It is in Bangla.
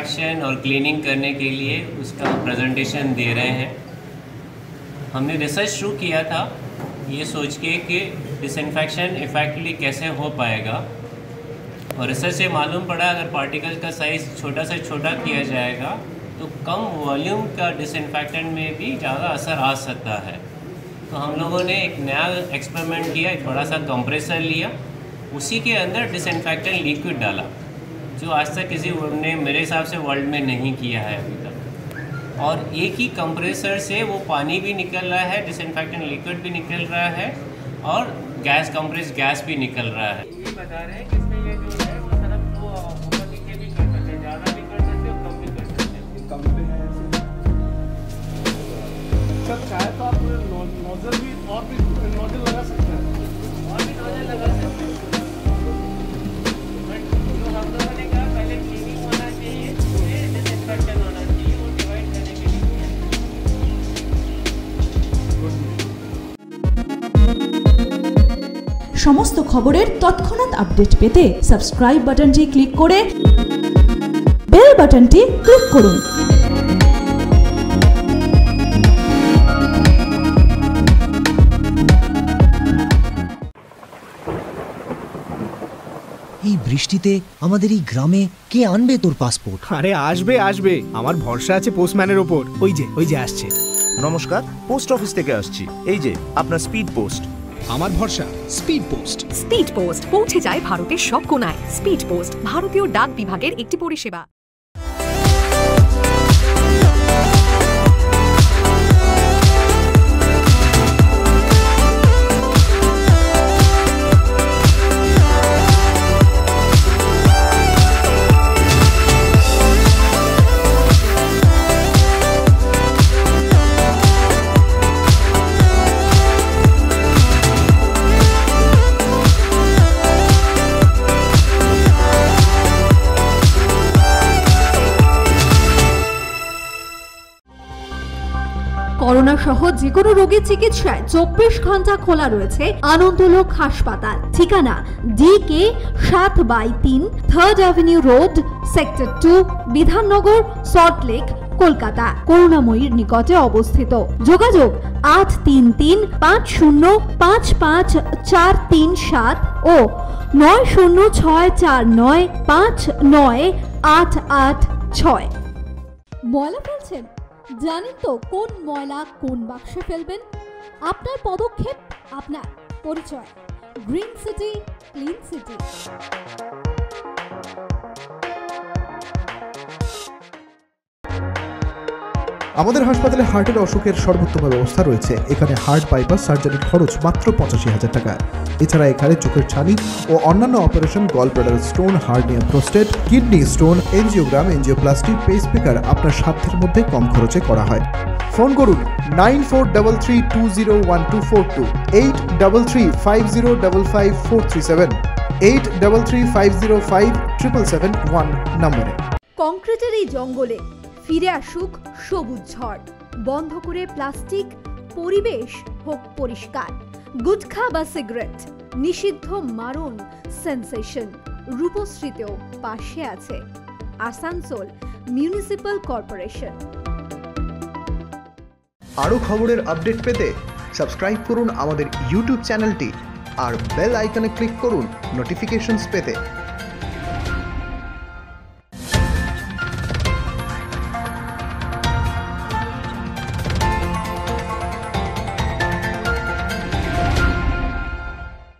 डिसइंफेक्शन और क्लीनिंग करने के लिए उसका प्रेजेंटेशन दे रहे हैं। हमने रिसर्च शुरू किया था ये सोच के कि डिसइंफेक्शन इफेक्टिवली कैसे हो पाएगा, और रिसर्च से मालूम पड़ा अगर पार्टिकल का साइज़ छोटा से छोटा किया जाएगा तो कम वॉल्यूम का डिसइंफेक्टेंट में भी ज़्यादा असर आ सकता है। तो हम लोगों ने एक नया एक्सपेरिमेंट किया, एक बड़ा सा कंप्रेसर लिया, उसी के अंदर डिसइंफेक्टेंट लिक्विड डाला, जो आज तक किसी ने मेरे हिसाब से वर्ल्ड में नहीं किया है अभी तक। और एक ही कंप्रेसर से वो पानी भी निकल रहा है, डिसइंफेक्टेंट लिक्विड भी निकल रहा है, और गैस कंप्रेस गैस भी निकल रहा है। ये बता रहे हैं कि इसमें ये जो है वो तरफ वो ऊपर नीचे भी कर सकते हैं, ज़्यादा भी कर सकते हैं और कम भी कर सकते हैं। कम पे है सब चाहे तो आप नोजल भी और भी नोजल लगा सकते हैं, और भी नोजल लगा सकते हैं। बट जो हम लोगों ने कहा पहले क्लीनिंग होना चाहिए, फिर डिसइंफेक्शन होना चाहिए, वो डिवाइड करने के लिए। সমস্ত খবরের তৎক্ষণাৎ আপডেট পেতে সাবস্ক্রাইব বাটনটি ক্লিক করে বেল বাটনটি ক্লিক করুন। এই বৃষ্টিতে আমাদের এই গ্রামে কে আনবে তোর পাসপোর্ট? আরে আসবে আসবে, আমার ভরসা আছে পোস্টম্যানের ওপর। ওই যে আসছে। নমস্কার, পোস্ট অফিস থেকে আসছি। এই যে আপনার স্পিড পোস্ট। আমার ভরসা স্পিড পোস্ট। স্পিড পোস্ট পৌঁছে যায় ভারতের সব কোণায়। স্পিড পোস্ট ভারতীয় ডাক বিভাগের একটি পরিষেবা। করোনা সহ যে কোনো রোগীর চিকিৎসায় 24 ঘন্টা খোলা রয়েছে আনন্দলোক হাসপাতাল। ঠিকানা DK 7/3 3rd avenue road, sector 2, Bidhannagar, Salt Lake, Kolkata. করুণাময়ীর নিকটে অবস্থিত। যোগাযোগ 8335554437 ও 9064959886। ময়লা ফেলছেন? জানেন তো কোন ময়লা কোন বাক্সে ফেলবেন? আপনার পদক্ষেপ, আপনার পরিচয়। Green city, clean city. আমাদের হাসপাতালে হার্টের অসুখের সর্বোত্তম ব্যবস্থা রয়েছে। এখানে হার্ট বাইপাস সার্জারির খরচ মাত্র 85,000 টাকা। এছাড়া এখানে চোখের ছানি ও অন্যান্য operation, gall bladder stone, hernia, prostate, kidney stone, angiogram, angioplasty, pacemaker আপনার সাধ্যের মধ্যে কম খরচে করা হয়। ফোন করুন 9433201242, 8335055437, 8335057771 নম্বরে। কংক্রিটের এই জঙ্গলে ফিরে আসুক সবুজ ঝড়। বন্ধ করে প্লাস্টিক, পরিবেশ হোক পরিষ্কার। গুটখা বা সিগারেট নিষিদ্ধ, মারণ সেন্সেশন। রূপশ্রীতেও পাশে আছে আসানসোল মিউনিসিপাল কর্পোরেশন। আরও খবরের আপডেট পেতে সাবস্ক্রাইব করুন আমাদের ইউটিউব চ্যানেলটি আর বেল আইকনে ক্লিক করুন নোটিফিকেশনস পেতে।